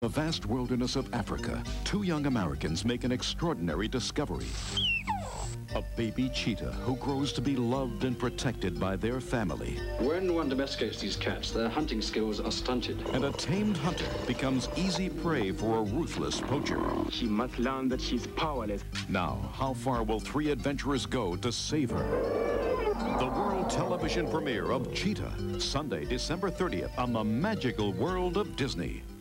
The vast wilderness of Africa, two young Americans make an extraordinary discovery. A baby cheetah who grows to be loved and protected by their family. When one domesticates these cats, their hunting skills are stunted. And a tamed hunter becomes easy prey for a ruthless poacher. She must learn that she's powerless. Now, how far will three adventurers go to save her? The world television premiere of Cheetah, Sunday, December 30th on the magical world of Disney.